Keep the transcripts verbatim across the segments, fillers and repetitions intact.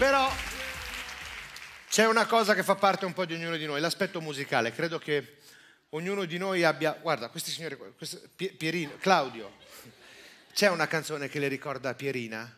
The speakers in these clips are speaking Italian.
Però c'è una cosa che fa parte un po' di ognuno di noi, l'aspetto musicale. Credo che ognuno di noi abbia... Guarda, questi signori... Questo, Pierino, Claudio, c'è una canzone che le ricorda Pierina?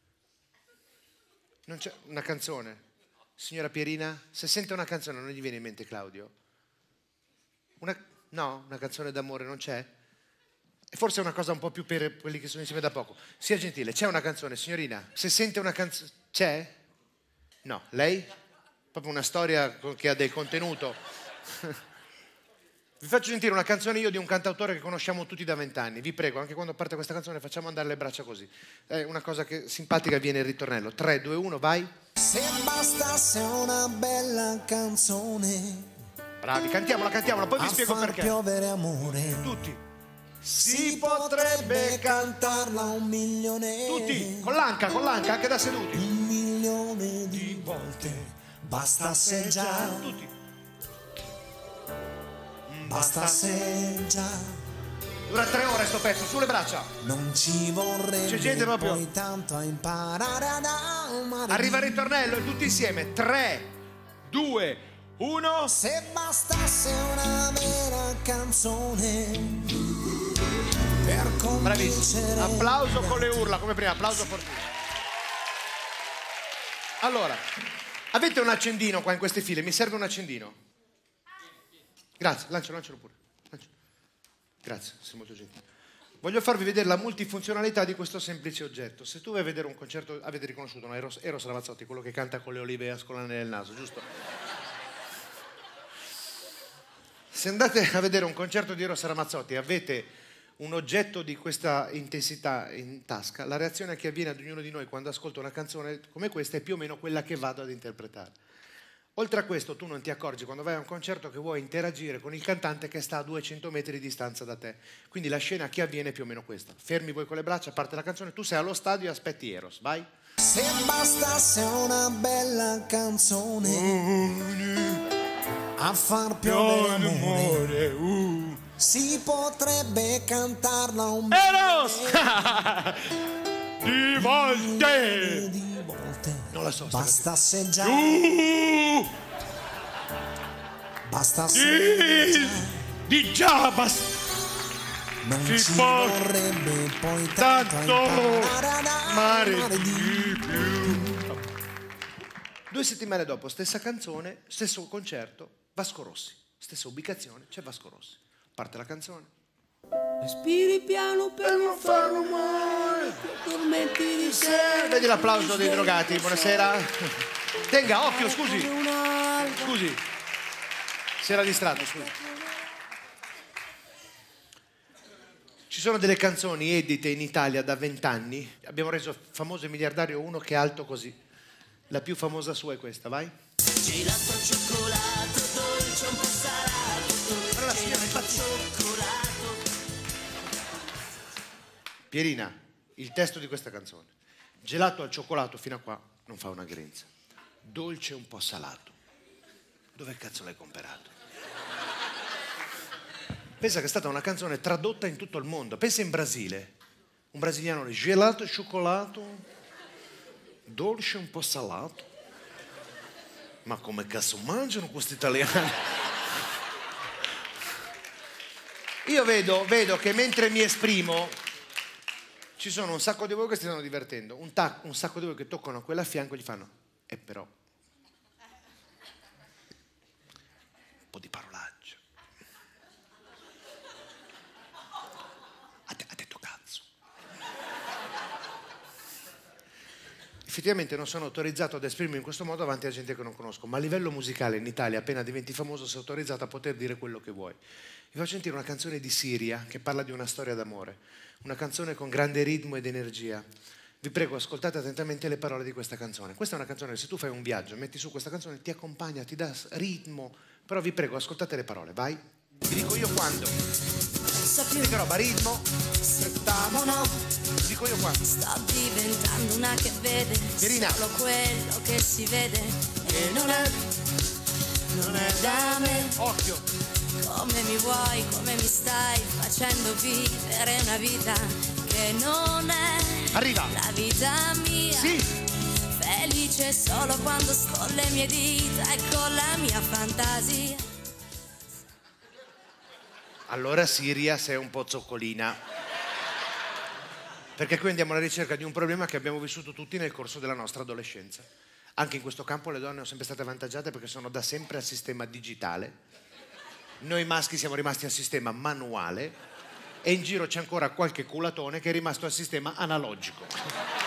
Non c'è una canzone? Signora Pierina? Se sente una canzone non gli viene in mente Claudio? Una, no? Una canzone d'amore non c'è? E forse è una cosa un po' più per quelli che sono insieme da poco. Sia gentile, c'è una canzone, signorina? Se sente una canzone... C'è? No. Lei? Proprio una storia che ha del contenuto. Vi faccio sentire una canzone io di un cantautore che conosciamo tutti da vent'anni. Vi prego, anche quando parte questa canzone facciamo andare le braccia così. È una cosa che simpatica, viene il ritornello. tre, due, uno, vai. Se bastasse una bella canzone. Bravi, cantiamola, cantiamola, poi vi spiego perché. Piovere amore. Tutti. Si potrebbe cantarla un milione. Tutti, con l'anca, con l'anca, anche da seduti. Un milione di volte. Bastasse già. Tutti. Bastasse già. Dura tre ore sto pezzo, sulle braccia. Non ci vorrebbe c'è gente proprio. Poi tanto a imparare ad amare. Arriva il ritornello e tutti insieme. tre, due, uno. Se bastasse una vera canzone per bravissimo. Applauso con le urla come prima, applauso fortissimo. Allora, avete un accendino qua in queste file? Mi serve un accendino. Grazie, lancialo, lancialo pure. Lancialo. Grazie, sei molto gentile. Voglio farvi vedere la multifunzionalità di questo semplice oggetto. Se tu vai a vedere un concerto, avete riconosciuto, no? Eros, Eros Ramazzotti, quello che canta con le olive e ascolane nel naso, giusto? Se andate a vedere un concerto di Eros Ramazzotti e avete un oggetto di questa intensità in tasca, la reazione che avviene ad ognuno di noi quando ascolta una canzone come questa è più o meno quella che vado ad interpretare. Oltre a questo tu non ti accorgi quando vai a un concerto che vuoi interagire con il cantante che sta a duecento metri di distanza da te. Quindi la scena che avviene è più o meno questa. Fermi voi con le braccia, parte la canzone, tu sei allo stadio e aspetti Eros, vai. Se bastasse una bella canzone a far piovere amore, uh. si potrebbe cantarla un Eros! Di volte! Di volte. Non la so. Bastasse già. Uh! Bastasse di, già. Di già basta. Non ci ci vorrebbe poi tanto, tanto mare di più. Due settimane dopo, stessa canzone, stesso concerto, Vasco Rossi. Stessa ubicazione, c'è Vasco Rossi. Parte la canzone. Respiri piano per non farlo male, ti addormenti di sera. Vedi l'applauso dei drogati, buonasera. Tenga, occhio, scusi. Scusi. Si era distratto, scusi. Ci sono delle canzoni edite in Italia da vent'anni. Abbiamo reso famoso e miliardario uno che è alto così. La più famosa sua è questa, vai. Gelato al cioccolato, dolce un po' salato, gelato al cioccolato. Pierina, il testo di questa canzone. Gelato al cioccolato fino a qua non fa una grinza. Dolce un po' salato. Dove cazzo l'hai comprato? Pensa che è stata una canzone tradotta in tutto il mondo. Pensa in Brasile. Un brasiliano dice gelato al cioccolato, dolce un po' salato. Ma come cazzo mangiano questi italiani? Io vedo, vedo che mentre mi esprimo ci sono un sacco di voi che si stanno divertendo, un, un sacco di voi che toccano a quella a fianco e gli fanno e eh però un po' di parolacce. Ha, ha detto cazzo. Effettivamente non sono autorizzato ad esprimermi in questo modo davanti a gente che non conosco, ma a livello musicale in Italia appena diventi famoso sei autorizzato a poter dire quello che vuoi. Vi faccio sentire una canzone di Siria che parla di una storia d'amore, una canzone con grande ritmo ed energia. Vi prego, ascoltate attentamente le parole di questa canzone. Questa è una canzone, se tu fai un viaggio, metti su questa canzone, ti accompagna, ti dà ritmo, però vi prego, ascoltate le parole, vai. Vi dico io quando. Che roba, ritmo. Settamo, Vi dico io quando. sto diventando una che vede Pierina. solo quello che si vede e non è, non è da me. Occhio. Come mi vuoi, come mi stai facendo vivere una vita che non è Arriva. la vita mia. Sì. felice solo quando sto alle mie dita e con la mia fantasia. Allora Siria sei un po' zoccolina. Perché qui andiamo alla ricerca di un problema che abbiamo vissuto tutti nel corso della nostra adolescenza. Anche in questo campo le donne sono sempre state avvantaggiate perché sono da sempre al sistema digitale. Noi maschi siamo rimasti al sistema manuale e in giro c'è ancora qualche culatone che è rimasto al sistema analogico.